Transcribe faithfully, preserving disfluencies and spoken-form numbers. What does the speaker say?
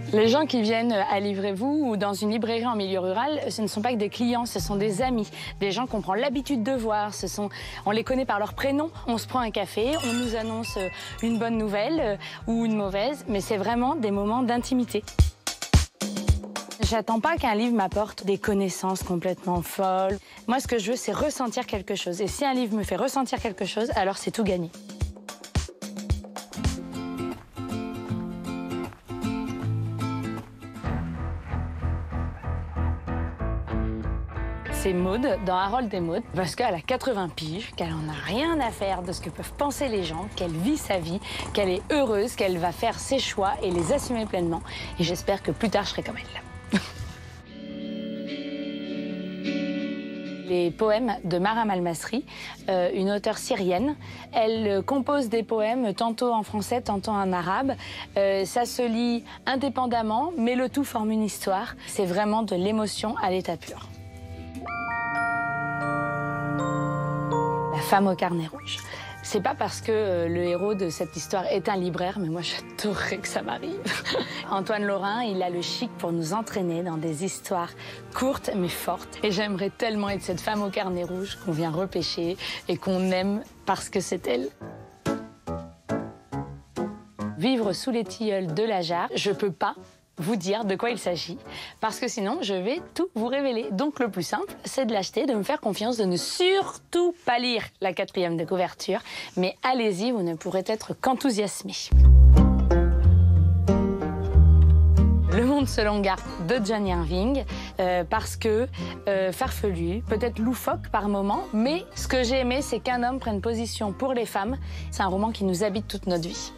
Les gens qui viennent à Livrez-vous ou dans une librairie en milieu rural, ce ne sont pas que des clients, ce sont des amis, des gens qu'on prend l'habitude de voir. Ce sont, on les connaît par leur prénom, on se prend un café, on nous annonce une bonne nouvelle ou une mauvaise, mais c'est vraiment des moments d'intimité. J'attends pas qu'un livre m'apporte des connaissances complètement folles. Moi, ce que je veux, c'est ressentir quelque chose. Et si un livre me fait ressentir quelque chose, alors c'est tout gagné. C'est Maud dans Harold et Maud, parce qu'elle a quatre-vingts piges, qu'elle en a rien à faire de ce que peuvent penser les gens, qu'elle vit sa vie, qu'elle est heureuse, qu'elle va faire ses choix et les assumer pleinement. Et j'espère que plus tard, je serai comme elle. Les poèmes de Maram Al-Masri, euh, une auteure syrienne. Elle compose des poèmes tantôt en français, tantôt en arabe. Euh, ça se lit indépendamment, mais le tout forme une histoire. C'est vraiment de l'émotion à l'état pur. La femme au carnet rouge. C'est pas parce que euh, le héros de cette histoire est un libraire, mais moi j'adorerais que ça m'arrive. Antoine Lorrain, il a le chic pour nous entraîner dans des histoires courtes mais fortes. Et j'aimerais tellement être cette femme au carnet rouge qu'on vient repêcher et qu'on aime parce que c'est elle. Vivre sous les tilleuls de la Jarre, je peux pas vous dire de quoi il s'agit, parce que sinon, je vais tout vous révéler. Donc, le plus simple, c'est de l'acheter, de me faire confiance, de ne surtout pas lire la quatrième de couverture, mais allez-y, vous ne pourrez être qu'enthousiasmé. Le monde selon Garp de John Irving, euh, parce que euh, farfelu, peut-être loufoque par moment, mais ce que j'ai aimé, c'est qu'un homme prenne position pour les femmes. C'est un roman qui nous habite toute notre vie.